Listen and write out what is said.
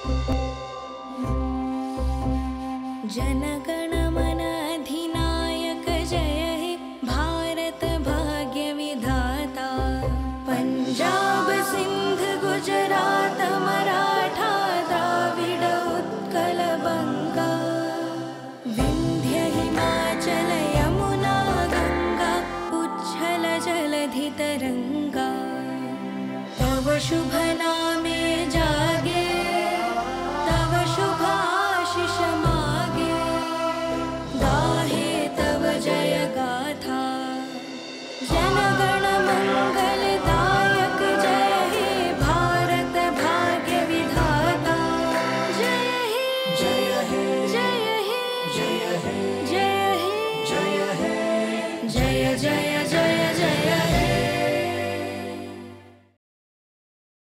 जनगण मन अधिनायक जय हे भारत भाग्य विधाता। पंजाब सिंध गुजरात मराठा द्राविड उत्कल बंगा, विंध्य हिमाचल यमुना गंगा उच्छल जलधि तरंगा। तव शुभ नाम